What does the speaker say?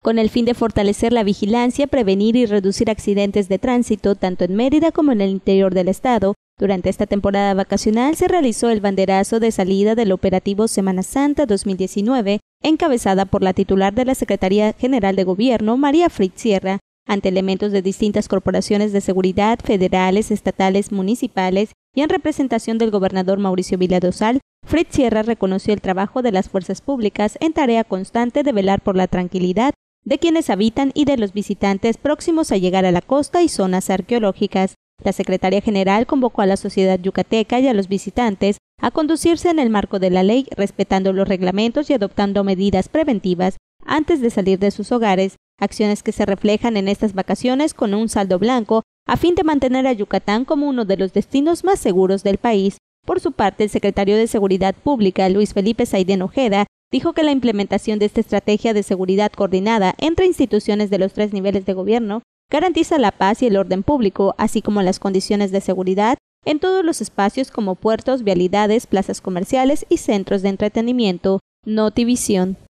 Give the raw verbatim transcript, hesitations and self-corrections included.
con el fin de fortalecer la vigilancia, prevenir y reducir accidentes de tránsito tanto en Mérida como en el interior del estado. Durante esta temporada vacacional se realizó el banderazo de salida del operativo Semana Santa dos mil diecinueve, encabezada por la titular de la Secretaría General de Gobierno, María Fritz Sierra, ante elementos de distintas corporaciones de seguridad federales, estatales, municipales y en representación del gobernador Mauricio Vila Dosal. Fritz Sierra reconoció el trabajo de las fuerzas públicas en tarea constante de velar por la tranquilidad de quienes habitan y de los visitantes próximos a llegar a la costa y zonas arqueológicas. La Secretaría General convocó a la sociedad yucateca y a los visitantes a conducirse en el marco de la ley, respetando los reglamentos y adoptando medidas preventivas antes de salir de sus hogares, acciones que se reflejan en estas vacaciones con un saldo blanco a fin de mantener a Yucatán como uno de los destinos más seguros del país. Por su parte, el secretario de Seguridad Pública, Luis Felipe Saidén Ojeda, dijo que la implementación de esta estrategia de seguridad coordinada entre instituciones de los tres niveles de gobierno garantiza la paz y el orden público, así como las condiciones de seguridad en todos los espacios como puertos, vialidades, plazas comerciales y centros de entretenimiento. Notivisión.